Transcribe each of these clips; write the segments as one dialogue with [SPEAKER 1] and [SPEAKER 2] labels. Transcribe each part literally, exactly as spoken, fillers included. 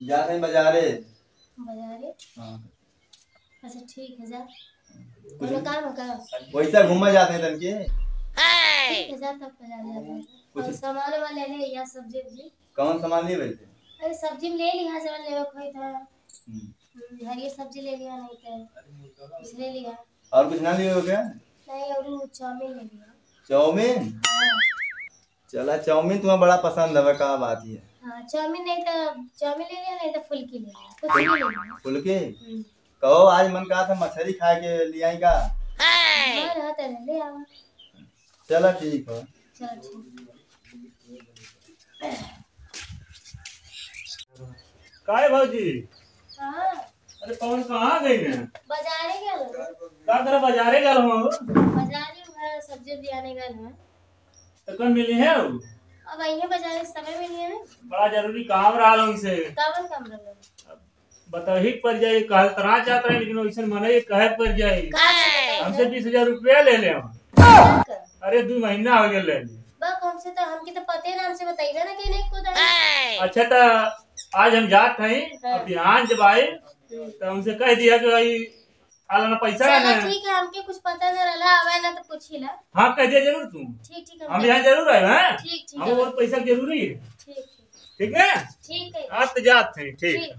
[SPEAKER 1] जाते हैं बाजारे।
[SPEAKER 2] बाजारे?
[SPEAKER 1] हाँ।
[SPEAKER 2] अच्छा ठीक है, जा कोनो काम है का?
[SPEAKER 1] वैसा घूमने जाते हैं तन के।
[SPEAKER 2] ठीक है, जा तब बाजार जाते हैं। और सामान वाले ले या सब्जी वब्जी?
[SPEAKER 1] कौन सामान लिए बैठे?
[SPEAKER 2] अरे सब्जी में ले लिया, सामान लेवे कोई था। हरी सब्जी ले लिया, नहीं तो कुछ ले लिया।
[SPEAKER 1] और कुछ ना लिए हो क्या?
[SPEAKER 2] नहीं, और चाउमीन ले लिया।
[SPEAKER 1] चाउमीन?
[SPEAKER 2] हाँ।
[SPEAKER 1] चला चाउमीन तुम्हें बड़ा पसंद है, क्या बात है?
[SPEAKER 2] हाँ, चाउमीन नहीं तो चाउमीन ले लिया, नहीं तो फुल्की ले लिया, कुछ भी ले लिया।
[SPEAKER 1] फुल्की? कहो आज मन कहा था मछली खा के ले आई का?
[SPEAKER 2] मन है तो ले आओ।
[SPEAKER 1] चलो ठीक है।
[SPEAKER 2] चलो ठीक।
[SPEAKER 3] काय भाजी?
[SPEAKER 2] हाँ।
[SPEAKER 3] अरे कौन कहाँ गई है?
[SPEAKER 2] बाजारे गए।
[SPEAKER 3] का करे बाजारे गल हो?
[SPEAKER 2] बाजारे में सब्जी भी आने गए हैं।
[SPEAKER 3] तो कौन मिली है वो?
[SPEAKER 2] अब आई है बाजारे, समय में नहीं है।
[SPEAKER 3] बड़ा जरूरी काम रहा लोग से।
[SPEAKER 2] कावन काम रहा।
[SPEAKER 3] बताही पर जाए कह तरह चाहता है, लेकिन वैसे मने कहे पर जाए हमसे बीस हजार रुपया ले ले। अरे दो महीना हो गया ले ले।
[SPEAKER 2] बस हमसे तो हमकी तो पते ना, हमसे बताइए ना कि नहीं खुद।
[SPEAKER 3] अच्छा तो आज हम जात हैं, बिहान जब आए तो हमसे कह दिया कि भाई आला ना पैसा है ना।
[SPEAKER 2] ठीक है, हमके कुछ पता ना रहा, आवे ना तो पूछ ही ला।
[SPEAKER 3] हाँ कह दिया जरूर तुम।
[SPEAKER 2] ठीक ठीक
[SPEAKER 3] हम यहाँ जरूर आए हैं।
[SPEAKER 2] ठीक ठीक
[SPEAKER 3] हम बहुत पैसा जरूरी है।
[SPEAKER 2] ठीक
[SPEAKER 3] ठीक है
[SPEAKER 2] ठीक है।
[SPEAKER 3] आज तो जात हैं। ठीक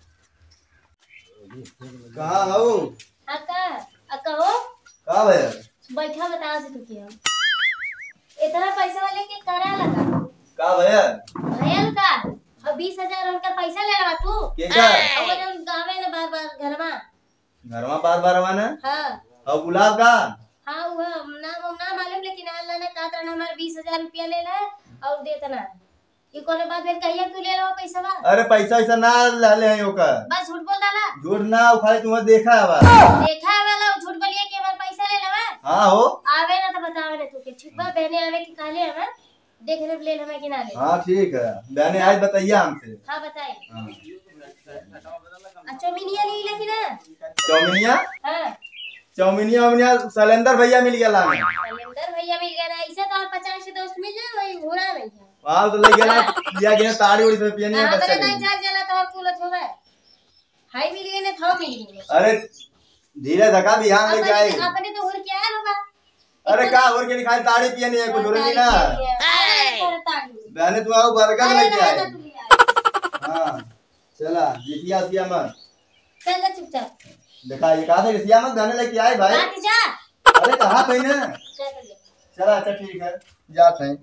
[SPEAKER 1] कहाँ हो?
[SPEAKER 2] हाँ का आ कहो
[SPEAKER 1] कहाँ भैया?
[SPEAKER 2] बैठा बता से तू क्या इतना पैसा वाले के करा लगा?
[SPEAKER 1] कहाँ भैया?
[SPEAKER 2] भैया का अब बीस हजार उनका पैसा ले रहा तू
[SPEAKER 1] के का?
[SPEAKER 2] अब जब गावे ना बार बार घर में
[SPEAKER 1] घर में बार बार आवाना?
[SPEAKER 2] हाँ
[SPEAKER 1] और गुलाब का?
[SPEAKER 2] हाँ वो नाम नाम मालूम, लेकिन अल्लाह ने कहा था हमारे बीस हजार रुपया ले ले और देता ना। ये कौन बात फिर कहिए तू ले रहा पैसा बा?
[SPEAKER 1] अरे पैसा वैसा ना ले हैं ओकर।
[SPEAKER 2] बस झूठ बोल डाला।
[SPEAKER 1] झूठ ना उखाड़ी, तुम्हें देखा है बा?
[SPEAKER 2] देखा है वाला झूठ बोलिए कि हमारे पैसा ले लेवा।
[SPEAKER 1] हाँ हो।
[SPEAKER 2] आवे ना तो बतावे ना तू के ठीक बा, बहने आवे की काले हमें देख ले ले हमें कि ना ले।
[SPEAKER 1] हाँ ठीक है, बहने आज बताइए हमसे।
[SPEAKER 2] हाँ बताइए।
[SPEAKER 1] हाँ।
[SPEAKER 2] अच्छा मिनिया ली लेकिन ना
[SPEAKER 1] चौमिनिया?
[SPEAKER 2] हाँ
[SPEAKER 1] चौमिनिया उमिनिया सलेंदर भैया मिल गया लाने।
[SPEAKER 2] सलेंदर भैया मिल गया ना, ऐसे तो और पचास से दोस्त मिल जाए वही घोड़ा नहीं है।
[SPEAKER 1] वहाँ तो ले गया ना, लिया गया ताड़ी उड़ी से पियने
[SPEAKER 2] हाँ
[SPEAKER 1] बच्चा
[SPEAKER 2] बता नहीं चार जला तो और कूलत होवे। हाई मिल गए ना था मिल गए।
[SPEAKER 1] अरे धीरे धक्का बिहान लेके आए।
[SPEAKER 2] अपने तो हुर क्या होगा?
[SPEAKER 1] अरे का और के खाली ताड़ी पियने है, कुछ और नहीं ना। बहने तू आओ बर्गर लेके आए। हाँ चला जितिया सिया मत।
[SPEAKER 2] चल चुपचाप।
[SPEAKER 1] देखा ये कहा था सिया मत बहने लेके आए भाई।
[SPEAKER 2] बात जा।
[SPEAKER 1] अरे कहाँ पे ना? चला अच्छा ठीक है जाते हैं।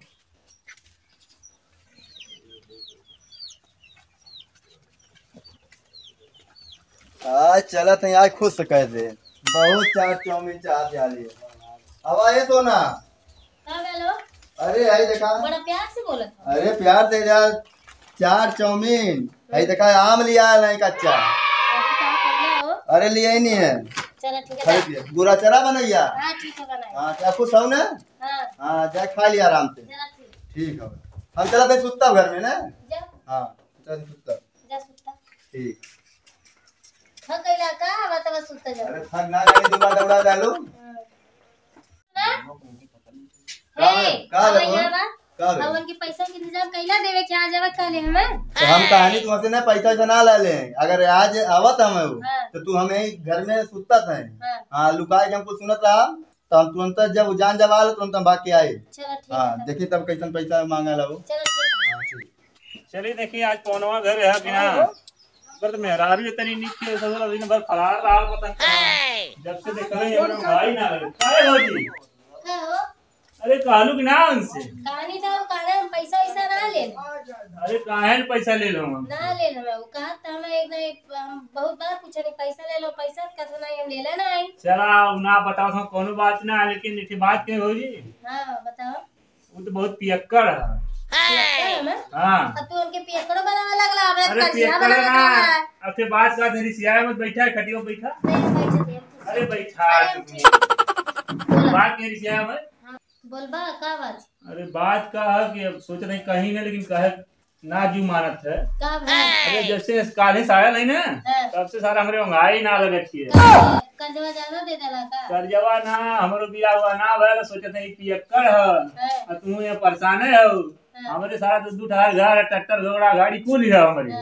[SPEAKER 1] आज चलत है आज खुश कह दे, बहुत चार चाउमीन चाह जा रही है। अब आए तो ना।
[SPEAKER 2] हाँ हेलो।
[SPEAKER 1] अरे आई देखा
[SPEAKER 2] बड़ा प्यार से बोला था।
[SPEAKER 1] अरे प्यार से यार चार चाउमीन आई देखा, आम लिया है नहीं कच्चा। अरे लिया ही नहीं है।
[SPEAKER 2] चलो ठीक है।
[SPEAKER 1] बुरा चरा बनैया।
[SPEAKER 2] हाँ ठीक है बनाया।
[SPEAKER 1] हाँ क्या खुश हो ना?
[SPEAKER 2] हाँ
[SPEAKER 1] हाँ जा खा लिया आराम से। ठीक है हम चला थे सुत्ता घर में ना। हाँ चल सुत्ता।
[SPEAKER 2] जा सुत्ता।
[SPEAKER 1] ठीक।
[SPEAKER 2] थक गइला का बता सुत्ता जा।
[SPEAKER 1] अरे थक ना गई दोबारा दौड़ा डालू।
[SPEAKER 2] हे
[SPEAKER 1] का
[SPEAKER 2] भैया बा
[SPEAKER 1] का
[SPEAKER 2] अब उनके पैसा के इंतजाम कैला देवे के आ जावे काले हमें।
[SPEAKER 1] तो हम कहानी तुमसे ना पैसा वैसा ना ले ले, अगर आज आवत हम
[SPEAKER 2] हाँ।
[SPEAKER 1] तो तू हमें घर में सुतत है।
[SPEAKER 2] हाँ
[SPEAKER 1] हाँ लुकाए के हमको सुनत रहा तो हम तुरंत जब जान जब आल तुरंत हम भाग के आए।
[SPEAKER 2] चलो ठीक
[SPEAKER 1] हाँ
[SPEAKER 2] है।
[SPEAKER 1] देखिए तब कैसन पैसा मांगा ला वो।
[SPEAKER 2] चलो ठीक है।
[SPEAKER 1] हाँ ठीक।
[SPEAKER 3] चलिए देखिए आज पौनवा घर है कि ना अगर तो मेहरारू इतनी नीचे सब दिन भर फरार रहा पता नहीं जब से देख रहे हैं भाई ना लगे काय हो जी।
[SPEAKER 2] का हो?
[SPEAKER 3] अरे कालू की ना उनसे
[SPEAKER 2] कहानी तो कहानी हम पैसा वैसा ना ले
[SPEAKER 3] अरे काहे पैसा ले लो हम
[SPEAKER 2] ना ले हमें वो कहा था हमें एक नहीं हम बहुत बार पूछे नहीं पैसा ले लो पैसा कथो नहीं हम ले लेना है।
[SPEAKER 3] चला ना बताओ तो कोनो बात ना, लेकिन इतनी बात के हो जी।
[SPEAKER 2] हाँ बताओ।
[SPEAKER 3] वो तो बहुत पियक्कड़ है। हाँ
[SPEAKER 2] अब तू उनके पियक्कड़ो बनावे लगला हमरा
[SPEAKER 3] अरे
[SPEAKER 2] कजिया
[SPEAKER 3] पियक्कड़
[SPEAKER 2] बनावे
[SPEAKER 3] ना
[SPEAKER 2] लगला।
[SPEAKER 3] अब के बात का मेरी सियाया मत बैठा है खटियो बैठा।
[SPEAKER 2] नहीं बैठ दे।
[SPEAKER 3] अरे बैठा बात मेरी सियाया मत
[SPEAKER 2] बोलबा का बात?
[SPEAKER 3] अरे बात का है कि अब सोच रहे कहीं ना, लेकिन कहे ना जू मानत है।
[SPEAKER 2] का भाई?
[SPEAKER 3] अरे जब से काले से आया नहीं ना
[SPEAKER 2] हाँ।
[SPEAKER 3] तब से सारा हमरे महंगाई ना लगत है।
[SPEAKER 2] कर्जवा ज्यादा दे देला का?
[SPEAKER 3] कर्जवा ना हमरो बिया हुआ ना भला सोचत है पियक्कड़ है
[SPEAKER 2] हाँ।
[SPEAKER 3] और तू ये परेशान है हो।
[SPEAKER 2] हाँ।
[SPEAKER 3] हमरे सारा दू दू ठार घर ट्रैक्टर घोड़ा गाड़ी कुल है हमरे।
[SPEAKER 2] हाँ।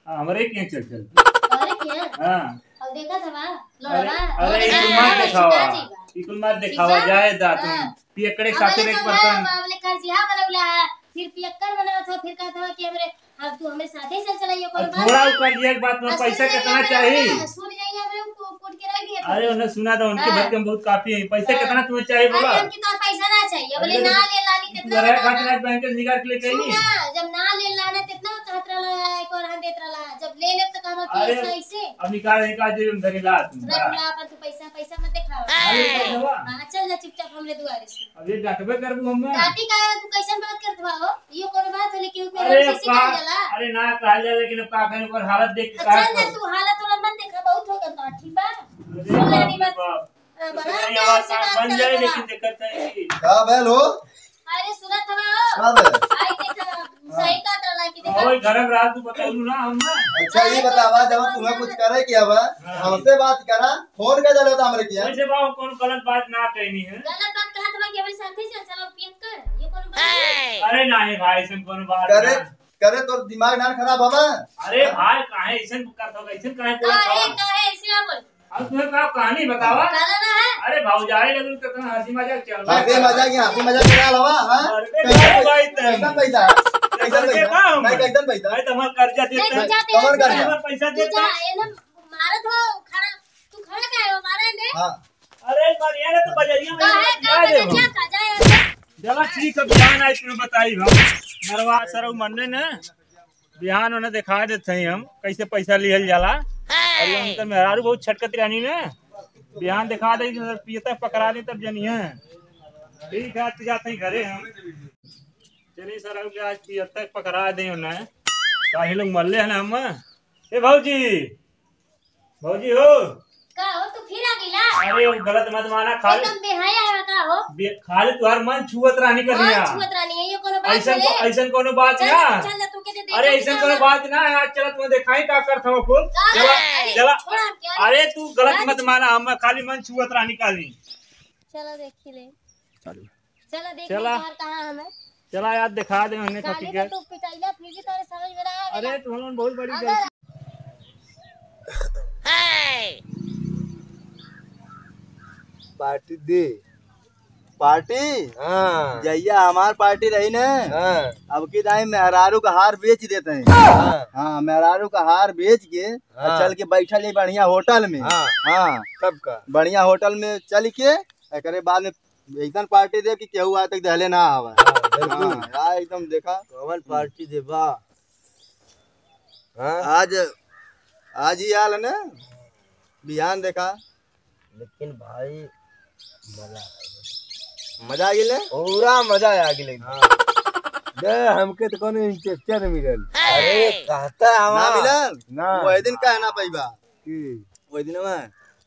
[SPEAKER 3] हमरे के चल चल
[SPEAKER 2] अरे क्या
[SPEAKER 3] हां
[SPEAKER 2] अब देखा था बा
[SPEAKER 3] अरे
[SPEAKER 2] लड़वा
[SPEAKER 3] अरे ई मार दिखावा ई कुल मार दिखावा जाए दा तुम पियकड़े खातिर एक पर्सन
[SPEAKER 2] हमने कर जिहा बनवला फिर पियक्कर बनावत हो फिर कहत हो कि हमरे अब तू हमें साथे चल चलाइयो कोनो बात
[SPEAKER 3] थोड़ा ऊपर जी एक बात में पैसा कितना चाहिए
[SPEAKER 2] सुन जाइए हमरे को कोट के रख दिए
[SPEAKER 3] अरे उन्हें सुना था उनके भर के बहुत काफी है पैसा कितना तुम्हें चाहिए बोला
[SPEAKER 2] हमके तो पैसा ना चाहिए बोले ना ले लानी कितना
[SPEAKER 3] रहे खातिर आज बैंक से निकाल के लेके आई
[SPEAKER 2] सुना जब ना ले लाना कितना कहत रहला एक और हम देत रहला जब ले ले तो कहवा कि
[SPEAKER 3] अरे
[SPEAKER 2] ऐसे
[SPEAKER 3] अब निकाल निकाल जे धरीला तुम
[SPEAKER 2] रखला पर तू पैसा पैसा मत दिखावा
[SPEAKER 3] अरे पैसा
[SPEAKER 2] हां चल जा चुपचाप हमरे दुआरे से
[SPEAKER 3] अब ये डाकबे करबू हम
[SPEAKER 2] डाटी का तू कैसन बात करत बा हो यो कोनो बात है कि ऊपर
[SPEAKER 3] अरे
[SPEAKER 2] से सिखा जाला
[SPEAKER 3] अरे ना कहा जाए लेकिन का कहने पर हालत देख के
[SPEAKER 2] चल जा तू हालत और मत देखा बहुत हो गया ठीक बा सुन लेनी बात बड़ा प्यार से बात
[SPEAKER 3] बन जाए
[SPEAKER 2] कर
[SPEAKER 3] लेकिन दिक्कत चाहिए
[SPEAKER 1] का बैल हो
[SPEAKER 2] अरे सुनत हवा
[SPEAKER 1] का बैल
[SPEAKER 2] आई देखा सही का तरला की देखा
[SPEAKER 3] ओए घर में रात तू बताऊं ना हम ना
[SPEAKER 1] अच्छा ये बतावा जब तुम्हें कुछ करे किया बा हमसे बात करा फोन का जले होता हमरे किया
[SPEAKER 3] वैसे बाबू कौन गलत बात ना कहनी है
[SPEAKER 2] गलत बात कहा था कि हमारे साथ ही चल चलो पियन कर ये कोनो बात
[SPEAKER 3] अरे नहीं भाई ऐसे कौन बात
[SPEAKER 1] करे करे तो दिमाग ना खराब हवा
[SPEAKER 3] अरे भाई काहे ऐसे करत हो ऐसे काहे बोला
[SPEAKER 2] काहे काहे इसलिए बोल
[SPEAKER 3] अब तुम्हें का कहानी बतावा
[SPEAKER 2] काला ना है
[SPEAKER 3] अरे भौजाई लगू तो कितना हंसी मजाक चल रहा
[SPEAKER 1] हंसी मजाक की हंसी मजाक करा लवा हां
[SPEAKER 3] अरे भाई
[SPEAKER 1] कैसा पैसा कैसा पैसा नहीं कैसा पैसा
[SPEAKER 3] भाई तुम्हारा कर्जा देते
[SPEAKER 2] नहीं
[SPEAKER 3] हैं
[SPEAKER 2] जाते
[SPEAKER 1] कौन कर
[SPEAKER 3] तुम्हारा पैसा देते
[SPEAKER 2] जा
[SPEAKER 3] हैं
[SPEAKER 2] ये ना मारत हो खड़ा तू खड़ा काहे हो मारा ने
[SPEAKER 1] हां
[SPEAKER 3] अरे मारिया ना तो बजरिया में
[SPEAKER 2] काहे
[SPEAKER 3] जा
[SPEAKER 2] काहे
[SPEAKER 3] दे
[SPEAKER 2] क्या का जाए
[SPEAKER 3] जला ठीक है बिहान आई तुम्हें बताई हम नरवा सरव मंडे ने बिहान उन्हें दिखा देते हैं हम कैसे पैसा लिहल जाला अरे उनका मेहरारू बहुत छटकत रहनी ने बिहान दिखा दे पियता पकड़ा दे तब जनिए ठीक है आज जाते हैं घरे हम चलिए सर अब आज पियता पकड़ा दे उन्हें काहे लोग मरले हैं ना हम ए भौजी भौजी हो
[SPEAKER 2] का हो तू फिर आ गइला
[SPEAKER 3] अरे वो गलत मत माना खाली
[SPEAKER 2] एकदम बेहाया है का हो
[SPEAKER 3] खाली तुम्हार मन छुअत रहनी कर दिया
[SPEAKER 2] छुअत रानी है ये कोनो बात
[SPEAKER 3] ऐसा
[SPEAKER 2] है
[SPEAKER 3] ऐसा कोनो बात
[SPEAKER 2] चल
[SPEAKER 3] ना
[SPEAKER 2] चल जा तू के दे
[SPEAKER 3] अरे ऐसा कोनो बात ना आज चला तुम्हें दिखाई का करता हूँ फूल चला चला
[SPEAKER 2] छोड़ा क्या
[SPEAKER 3] अरे तू गलत मत माना हम खाली मन छुअत रहनी काली
[SPEAKER 2] चलो देख ले
[SPEAKER 3] चलो
[SPEAKER 2] चलो देख
[SPEAKER 3] चला।
[SPEAKER 2] यार कहां हमें
[SPEAKER 3] चला यार दिखा दे हमने
[SPEAKER 2] काली
[SPEAKER 3] कथी
[SPEAKER 2] का
[SPEAKER 3] के
[SPEAKER 2] तू पिटाइला फिर भी तेरे समझ में ना आ
[SPEAKER 3] अरे तुम लोग बहुत बड़ी
[SPEAKER 2] अगर
[SPEAKER 1] पार्टी दे पार्टी
[SPEAKER 4] हाँ
[SPEAKER 1] जैया हमार पार्टी रही ना
[SPEAKER 4] हाँ
[SPEAKER 1] अब की टाइम मेहरारू का हार बेच देते हैं
[SPEAKER 4] हाँ
[SPEAKER 1] हाँ मेहरारू का हार बेच के और
[SPEAKER 4] हाँ।
[SPEAKER 1] चल के बैठा ले बढ़िया होटल में
[SPEAKER 4] हाँ।
[SPEAKER 1] हाँ
[SPEAKER 4] कब का
[SPEAKER 1] बढ़िया होटल में चल के एकरे बाद में एकदम पार्टी दे कि केहू आज तक दहले ना आवा
[SPEAKER 4] बिल्कुल
[SPEAKER 1] हाँ, यार एकदम देखा
[SPEAKER 4] कमल पार्टी देबा हाँ
[SPEAKER 1] आज आज ही आल ना बिहान देखा
[SPEAKER 4] लेकिन भाई मजा
[SPEAKER 1] मजा आ गेले
[SPEAKER 4] पूरा मजा आ गेले दे हमके तो कोनो इंस्ट्रक्टर मिलल अरे कहता
[SPEAKER 1] ना
[SPEAKER 4] हवा
[SPEAKER 1] मिलल
[SPEAKER 4] ना
[SPEAKER 1] वही दिन कहना पैबा
[SPEAKER 4] की
[SPEAKER 1] वही दिन में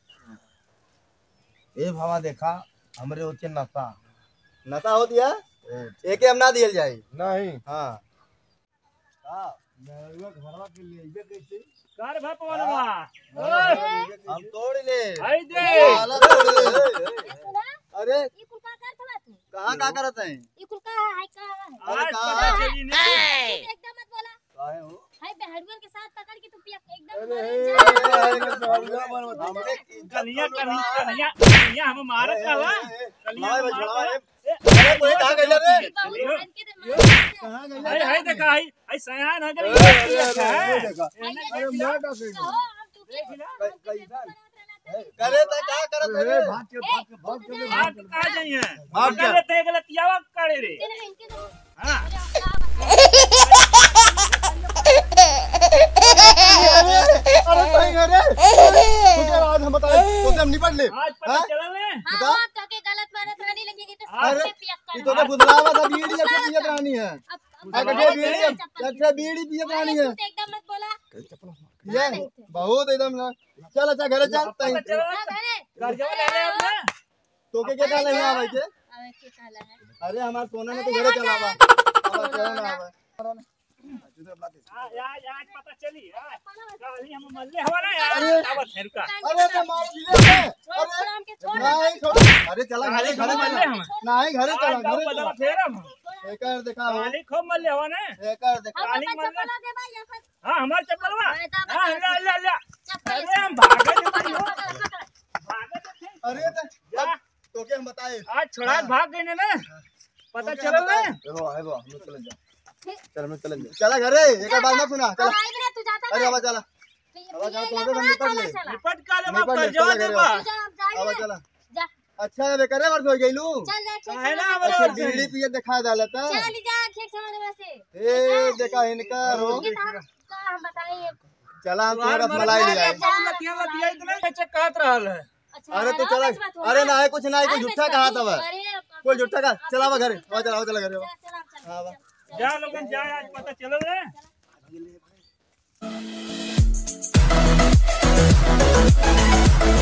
[SPEAKER 4] ए भावा देखा हमरे होचे नशा
[SPEAKER 1] नशा हो दिया एके हम ना दियल जाए
[SPEAKER 4] नहीं
[SPEAKER 1] हाँ
[SPEAKER 4] हां मैं घरवा के लिए इबे कैसे
[SPEAKER 3] कार भाप वाला
[SPEAKER 1] हम तोड़ ले
[SPEAKER 3] आई दे
[SPEAKER 1] साला तोड़ ले
[SPEAKER 2] सुना
[SPEAKER 1] अरे
[SPEAKER 2] ये कुल का करत बा तू
[SPEAKER 1] कहाँ का करत है
[SPEAKER 2] ये कुल का है का है
[SPEAKER 3] आज पता चली नहीं
[SPEAKER 2] एकदम मत बोला
[SPEAKER 1] काहे हो
[SPEAKER 2] हाय बेहड़ुअन के साथ पकड़ के तू पिया एकदम
[SPEAKER 1] हमरे
[SPEAKER 3] कनिया कनिया कनिया कनिया हम मारत का हुआ कनिया
[SPEAKER 1] भाई
[SPEAKER 3] हम
[SPEAKER 1] छोड़ा
[SPEAKER 3] मारत
[SPEAKER 1] भाई अरे कोई कहाँ गइल रे
[SPEAKER 2] कहां गइला
[SPEAKER 1] कहाँ गइल
[SPEAKER 3] हाय हाय देखा हाय हाय सयान हो गई
[SPEAKER 1] देखा
[SPEAKER 4] अरे मैं का से
[SPEAKER 1] करे तो क्या करत है
[SPEAKER 4] भाग के भाग के भाग के
[SPEAKER 3] भाग कहां जाइए
[SPEAKER 1] भाग जा।
[SPEAKER 3] लेते गलतियावा करे रे हां
[SPEAKER 1] अरे सही है रे तुझे आज हम बताए तो हम निपट ले
[SPEAKER 3] आज पता चला ने
[SPEAKER 1] बता।
[SPEAKER 2] हां काके गलत मारत रानी लगेगी तो
[SPEAKER 3] अरे,
[SPEAKER 2] सबसे पिया
[SPEAKER 1] ये
[SPEAKER 2] कर
[SPEAKER 1] तो बुदलावा था बीड़ी जैसे पियत रानी है
[SPEAKER 2] अब
[SPEAKER 1] अगटे बीड़ी अच्छा बीड़ी पियत रानी है
[SPEAKER 2] एकदम मत बोला
[SPEAKER 1] ये बहुत एकदम ना चल अच्छा घरे चल तई
[SPEAKER 3] पता चला
[SPEAKER 2] हां घरे
[SPEAKER 3] घर जाओ ले ले हमने
[SPEAKER 1] तो के क्या डाले यहाँ भाई के
[SPEAKER 2] अबे के काला है
[SPEAKER 1] अरे हमार सोना में तो घरे चलावा अब चला ना आवा
[SPEAKER 3] आज आज आज पता चली आज गाली हम मल्ले हवाला यार अब फेर का
[SPEAKER 1] अरे तो मार दिले है
[SPEAKER 2] छोड़ राम के छोड़
[SPEAKER 1] नहीं छोड़ अरे चला घरे घरे
[SPEAKER 3] मल्ले हम
[SPEAKER 1] नहीं घरे चला
[SPEAKER 3] आज गाँव
[SPEAKER 1] घरे
[SPEAKER 3] बदला
[SPEAKER 1] चला
[SPEAKER 3] फेर हम
[SPEAKER 1] एकर देखा हो
[SPEAKER 3] काली खूब मल लेवा ना
[SPEAKER 1] एकर देखा
[SPEAKER 3] काली
[SPEAKER 2] अपन
[SPEAKER 3] मल
[SPEAKER 2] चप्पल दे भाई या फिर
[SPEAKER 3] हां हमार चप्पलवा
[SPEAKER 2] मैं तो
[SPEAKER 3] हां ले ले ले
[SPEAKER 2] चप्पल
[SPEAKER 3] अरे हम भागे थे
[SPEAKER 2] पकड़ पकड़
[SPEAKER 3] भागे थे
[SPEAKER 1] अरे तो
[SPEAKER 3] जा
[SPEAKER 1] तो के हम बताए
[SPEAKER 3] आज छोड़ा भाग गए ना पता चला ना
[SPEAKER 1] एगो एगो हम चल जा चल मैं चल जा चला घरे एकर बात ना सुना चला
[SPEAKER 2] आई बिना तू जाता
[SPEAKER 1] अरे
[SPEAKER 2] ना
[SPEAKER 1] आवा चला आवा चला तो हम निकल ले
[SPEAKER 3] निपट का ले
[SPEAKER 1] निपट ले,
[SPEAKER 3] कर जाओ
[SPEAKER 1] चला
[SPEAKER 3] देबा
[SPEAKER 1] घरे।
[SPEAKER 2] जा
[SPEAKER 1] आवा
[SPEAKER 2] जा
[SPEAKER 1] चला
[SPEAKER 2] जा
[SPEAKER 1] अच्छा है करे वर्ष हो गइलू
[SPEAKER 2] चल जा खेत
[SPEAKER 3] है ना
[SPEAKER 2] समाने
[SPEAKER 3] हमारे
[SPEAKER 1] अच्छा बीड़ी पिए दिखा डालता
[SPEAKER 2] चल जा खेत समाने में से
[SPEAKER 1] ए देखा इनका रो
[SPEAKER 2] ये तो हम का हम बताएं
[SPEAKER 1] चला हम थोड़ा मलाई ले आए
[SPEAKER 3] लतिया लतिया इतना चेक कहत रहल है
[SPEAKER 2] अच्छा
[SPEAKER 1] अरे तो चला अरे ना है कुछ ना है कुछ झूठा कहा था
[SPEAKER 2] अरे
[SPEAKER 1] कोई झूठा का चला वा घरे आवा चला आवा चला घरे आवा।
[SPEAKER 2] चल चल
[SPEAKER 1] हाँ, वाह।
[SPEAKER 3] जा लोगन जा आज पता चलो रे
[SPEAKER 2] चल